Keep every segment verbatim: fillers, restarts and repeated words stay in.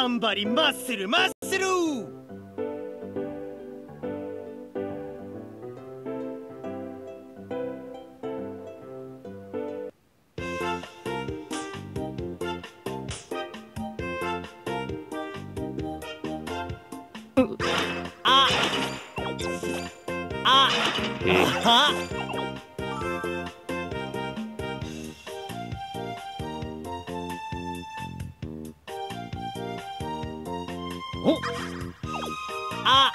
頑張りマッスルマッスル。ああえあおあ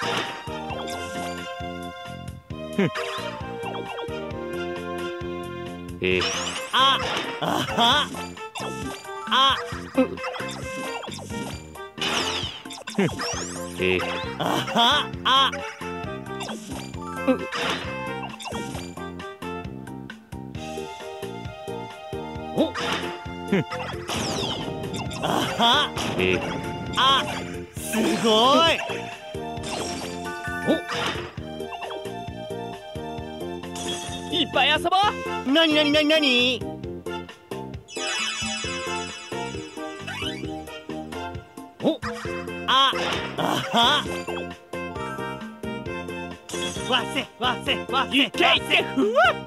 えああはあえあはあおあはえあすごい。 いっぱい遊ぼう。 おなになになになに。おああはわせわせわせいけいけふわっ。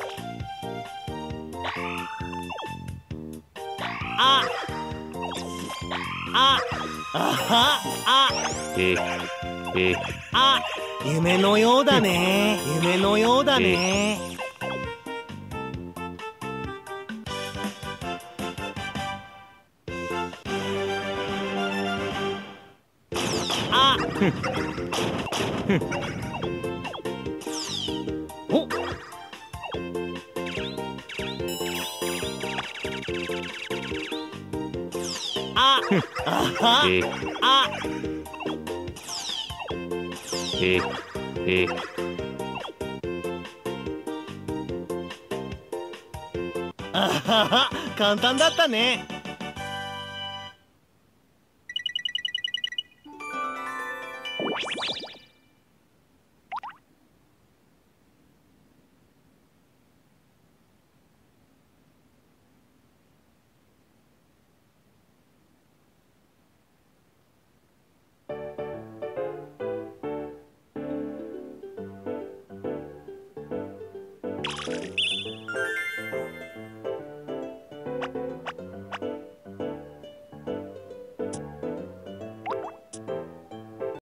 あああはあええあ夢のようだね夢のようだね。あおああはえあええあはは簡単だったね。